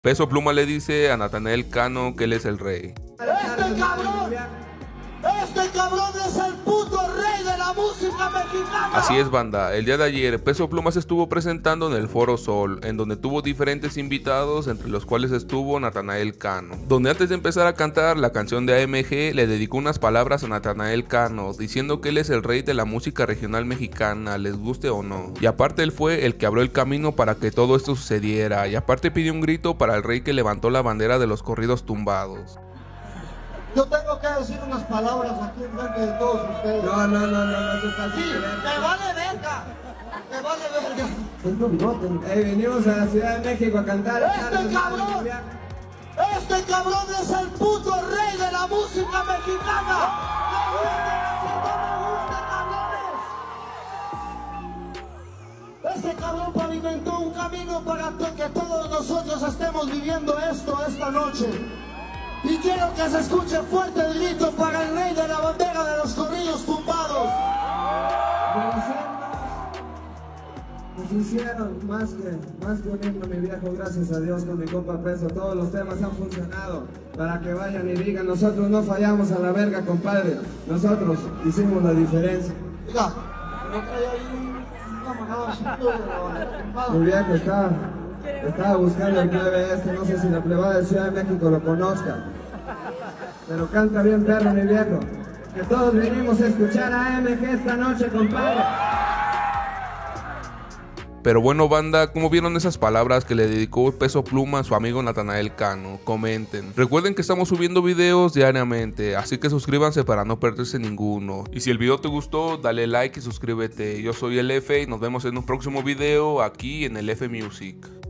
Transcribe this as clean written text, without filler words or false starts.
Peso Pluma le dice a Natanael Cano que él es el rey. Este cabrón es el puto rey de la música mexicana. Así es, banda, el día de ayer Peso Pluma se estuvo presentando en el Foro Sol, en donde tuvo diferentes invitados, entre los cuales estuvo Natanael Cano, donde antes de empezar a cantar la canción de AMG le dedicó unas palabras a Natanael Cano, diciendo que él es el rey de la música regional mexicana, les guste o no, y aparte él fue el que abrió el camino para que todo esto sucediera, y aparte pidió un grito para el rey que levantó la bandera de los corridos tumbados. Yo tengo que decir unas palabras aquí en frente de todos ustedes. No, Sí, me vale verga. Me vale verga. Tengo bigote. Venimos a la Ciudad de México a cantar. Este cabrón es el puto rey de la música mexicana. Me gusta o no me gusta, cabrones. Este cabrón pavimentó un camino para que todos nosotros estemos viviendo esto esta noche. Y quiero que se escuche fuerte el grito para el rey de la bandera de los corridos tumbados. Nos hicieron más que un himno, mi viejo, gracias a Dios, con mi compa Peso. Todos los temas han funcionado para que vayan y digan, nosotros no fallamos a la verga, compadre. Nosotros hicimos la diferencia. Oiga, no trae ahí una manada de mi viejo estaba buscando el plebe este, no sé si la plebada de Ciudad de México lo conozca, pero canta bien perro, mi viejo. Que todos venimos a escuchar a AMG esta noche, compadre. Pero bueno, banda, ¿cómo vieron esas palabras que le dedicó Peso Pluma a su amigo Natanael Cano? Comenten. Recuerden que estamos subiendo videos diariamente, así que suscríbanse para no perderse ninguno. Y si el video te gustó, dale like y suscríbete. Yo soy el F y nos vemos en un próximo video aquí en el F Music.